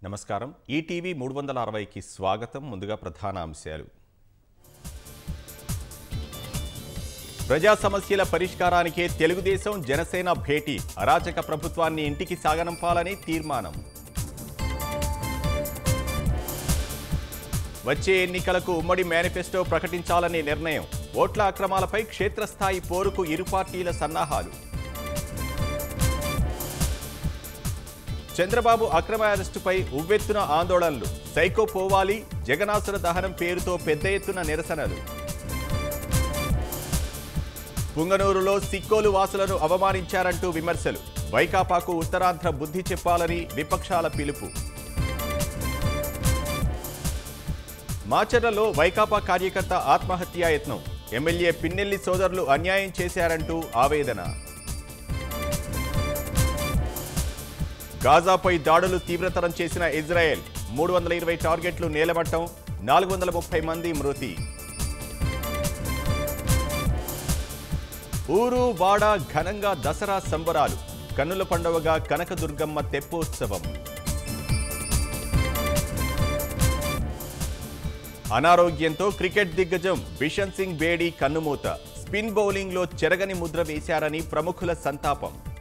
నమస్కారం ఈటీవీ 360కి స్వాగతం ముందుగా ప్రధాన అంశాలు ప్రజా సమస్యల పరిష్కారానికే తెలుగుదేశం జనసేన భేటీ అరాచక ప్రభుత్వాన్ని ఇంటికి సాగనంపాలని తీర్మానం వచ్చే ఎన్నికలకు ఉమ్మడి మేనిఫెస్టో ప్రకటించాలని నిర్ణయం ఓట్ల అక్రమాలపై క్షేత్రస్థాయి పోరుకు ఇరు పార్టీల సన్నాహాలు చంద్రబాబు అక్రమ అరెస్టుపై ఉవ్వెత్తున ఆందోళనలు సైకో పోవాలి జగనాసుర దహనం పేరుతో పెద్ద ఎత్తున నిరసనలు పుంగనూరులో సిక్కోలు వాసులను అవమానించారంటూ విమర్శలు వైకాపాకు ఉత్తరాంధ్ర బుద్ధి చెప్పాలని విపక్షాల పిలుపు మాచర్లలో వైకాపా కార్యకర్త ఆత్మహత్యా యత్నం ఎమ్మెల్యే పిన్నెల్లి సోదరులు అన్యాయం చేశారంటూ ఆవేదన గాజాపై దాడులు తీవ్రతరం చేసిన ఇజ్రాయెల్ 320 టార్గెట్లు నేలమట్టం 430 మంది మృతి ఊరు వాడ ఘనంగా దసరా సంబరాలు కన్నుల పండువగా కనకదుర్గమ్మ తెప్పోత్సవం అనారోగ్యంతో క్రికెట్ దిగ్గజం బిషన్ సింగ్ బేడీ కన్నుమూత స్పిన్ బౌలింగ్లో చెరగని ముద్ర వేశారని ప్రముఖుల సంతాపం